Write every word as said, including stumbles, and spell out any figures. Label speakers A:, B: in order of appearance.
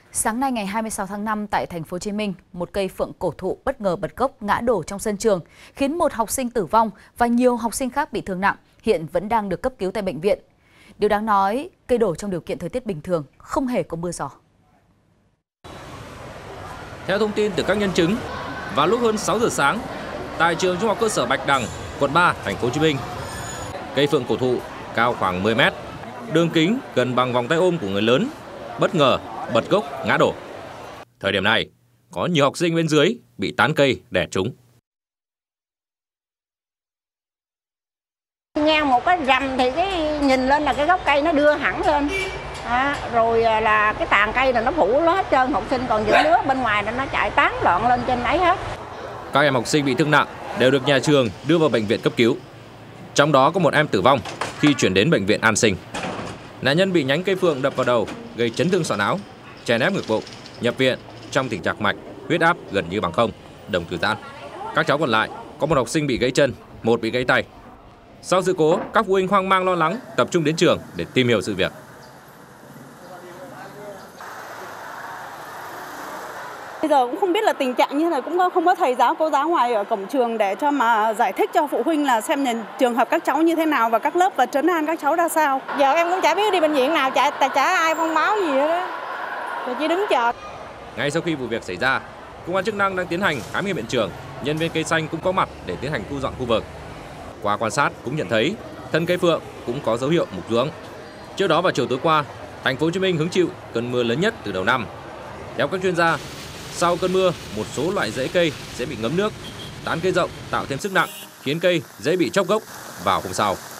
A: Sáng nay ngày hai mươi sáu tháng năm tại thành phố Hồ Chí Minh, một cây phượng cổ thụ bất ngờ bật gốc ngã đổ trong sân trường, khiến một học sinh tử vong và nhiều học sinh khác bị thương nặng, hiện vẫn đang được cấp cứu tại bệnh viện. Điều đáng nói, cây đổ trong điều kiện thời tiết bình thường, không hề có mưa gió.
B: Theo thông tin từ các nhân chứng, vào lúc hơn sáu giờ sáng, tại trường Trung học cơ sở Bạch Đằng, quận ba, thành phố Hồ Chí Minh, cây phượng cổ thụ cao khoảng mười mét, đường kính gần bằng vòng tay ôm của người lớn, bất ngờ bật gốc ngã đổ. Thời điểm này, có nhiều học sinh bên dưới bị tán cây đè trúng.
C: Nghe một cái rầm thì cái nhìn lên là cái gốc cây nó đưa hẳn lên. À, rồi là cái tàn cây là nó phủ nó hết trơn, học sinh còn những đứa bên ngoài nó chạy tán loạn lên trên ấy hết.
B: Các em học sinh bị thương nặng đều được nhà trường đưa vào bệnh viện cấp cứu. Trong đó có một em tử vong khi chuyển đến bệnh viện An Sinh. Nạn nhân bị nhánh cây phượng đập vào đầu, gây chấn thương sọ não, chèn ép ngực bụng, nhập viện trong tình trạng mạch, huyết áp gần như bằng không, đồng tử giãn. Các cháu còn lại có một học sinh bị gãy chân, một bị gãy tay. Sau sự cố, các phụ huynh hoang mang lo lắng tập trung đến trường để tìm hiểu sự việc.
D: Bây giờ cũng không biết là tình trạng như thế này, cũng không có thầy giáo, cô giáo ngoài ở cổng trường để cho mà giải thích cho phụ huynh là xem nhìn trường hợp các cháu như thế nào và các lớp và trấn an các cháu ra sao.
E: Giờ em cũng chả biết đi bệnh viện nào, chả, chả ai thông báo gì hết đó, rồi chỉ đứng chờ.
B: Ngay sau khi vụ việc xảy ra, cơ quan chức năng đang tiến hành khám nghiệm hiện trường, nhân viên cây xanh cũng có mặt để tiến hành thu dọn khu vực. Qua quan sát cũng nhận thấy thân cây phượng cũng có dấu hiệu mục ruỗng. Trước đó vào chiều tối qua, thành phố Hồ Chí Minh hứng chịu cơn mưa lớn nhất từ đầu năm. Theo các chuyên gia, sau cơn mưa, một số loại rễ cây sẽ bị ngấm nước, tán cây rộng tạo thêm sức nặng, khiến cây dễ bị chóc gốc vào hôm sau.